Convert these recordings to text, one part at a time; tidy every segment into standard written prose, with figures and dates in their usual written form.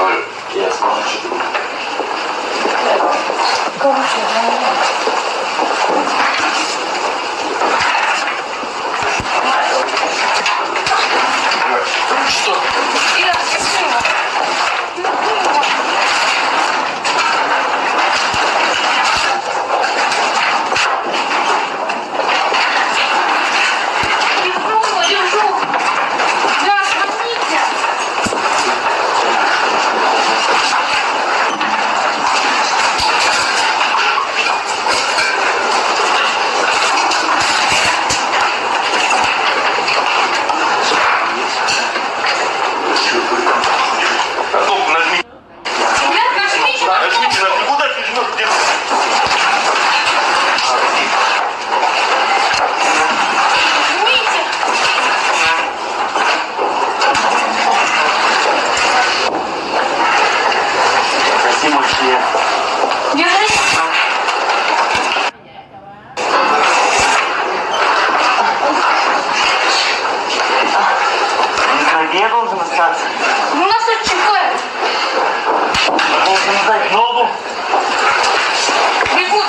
Я должен остаться. У нас отчекает. Должен дать ногу. Бегут.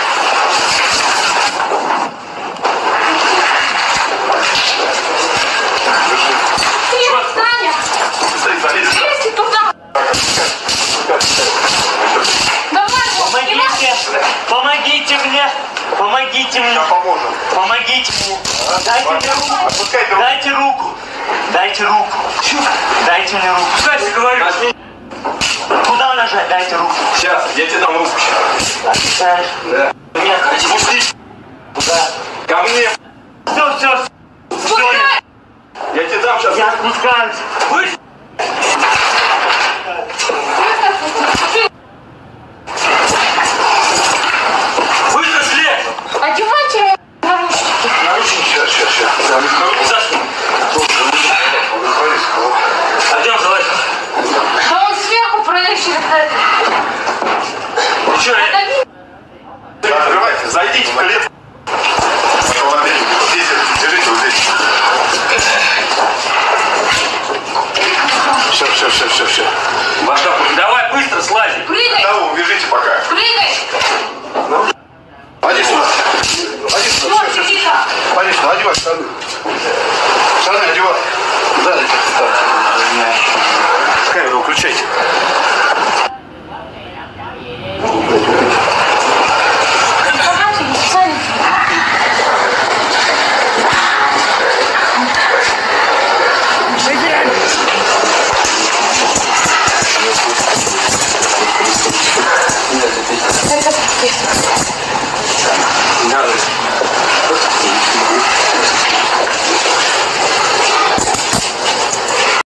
Нет, Саня. Лезьте туда. Давай, помогите. Помогите мне. Помогите мне. Поможем. Помогите мне. Дайте мне руку. Отпускайте руку. Дайте руку. Дайте руку. Дайте мне руку. Дайте, говорю. Куда нажать? Дайте руку. Сейчас, я тебе дам руку. Отпускаешь? Да. Нет. Спустись. Куда? Ко мне. Все. спускай. Я тебе дам сейчас. Я спускаюсь. Вы. Вышли. Одевайте ему наручники. Наручники. Сейчас. Зашли. Пойдем, залазь. Да он сверху проверяет. Ну что, да, открывайте, зайдите в клетку. Здесь, держите вот здесь. Все. Башка, давай быстро слази. Прыгай. Того, убежите пока. Прыгай. Ну, иди сюда. Вот, иди так. Иди сюда, одевай штаны. Штаны одевай. Да, так. Камеру выключайте. Это